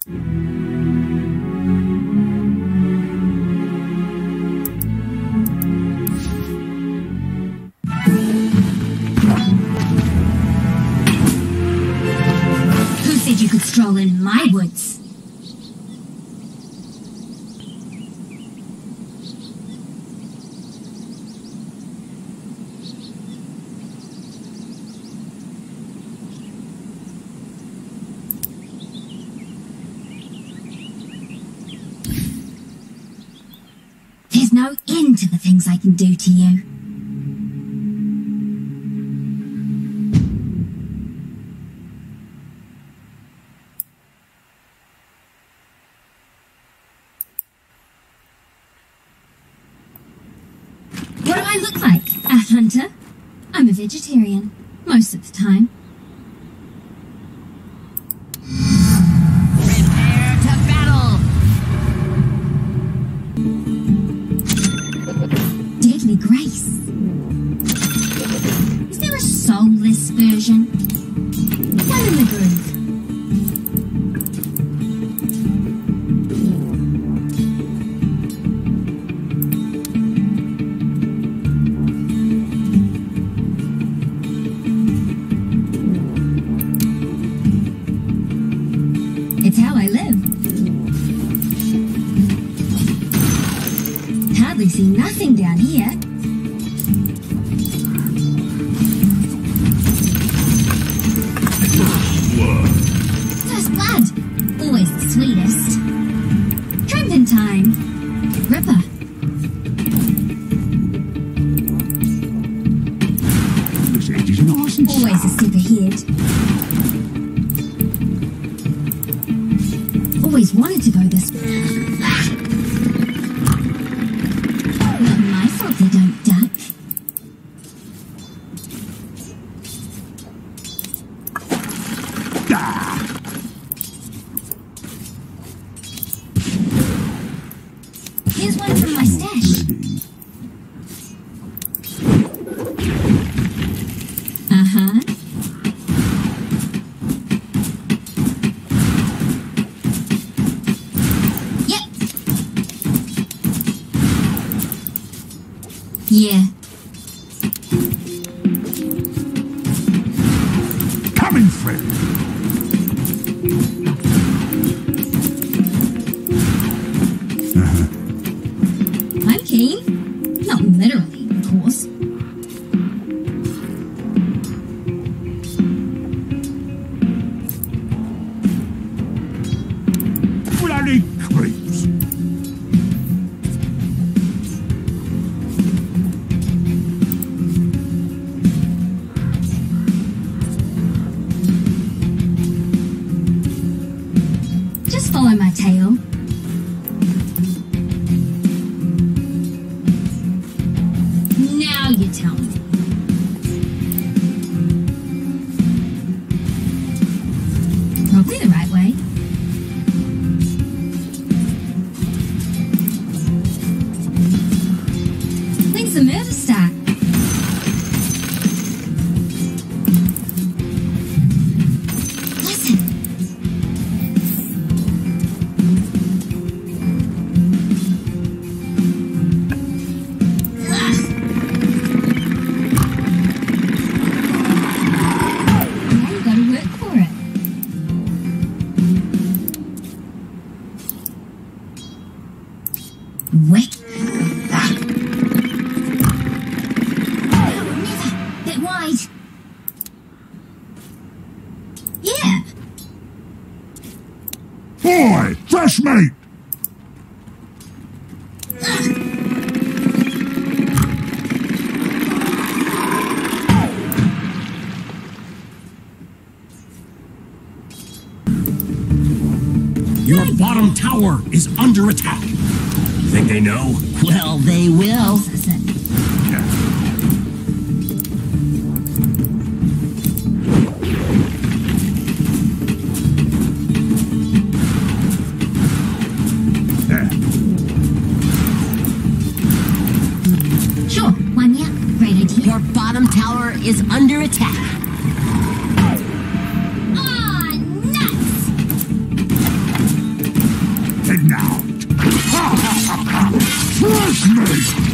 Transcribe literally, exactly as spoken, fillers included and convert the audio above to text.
Who said you could stroll in my woods? There's no end to the things I can do to you. What do I look like? A hunter? I'm a vegetarian, most of the time. Prepare to battle! Deadly Grace. Is there a soulless version? One in the groove. It's how I live. Hardly see nothing down here. First blood. Always the sweetest. Trembin time. Ripper. Always a step ahead. Always wanted to go this way. Not my fault they don't duck. Here's one from my stash. Uh-huh. Yeah. Coming through. Uh-huh. I'm keen. Not literally, of course. Bloody creeps. Just follow my tail. Now you tell me. Probably the right way. When's the murder start? Listen. Wet. Never. Bit wide. Yeah. Boy, fresh meat. Your bottom tower is under attack. Think they know? Well, they will. Listen. Sure, why me up? Great idea. Your bottom tower is under attack. Ah, nuts! Fresh meat!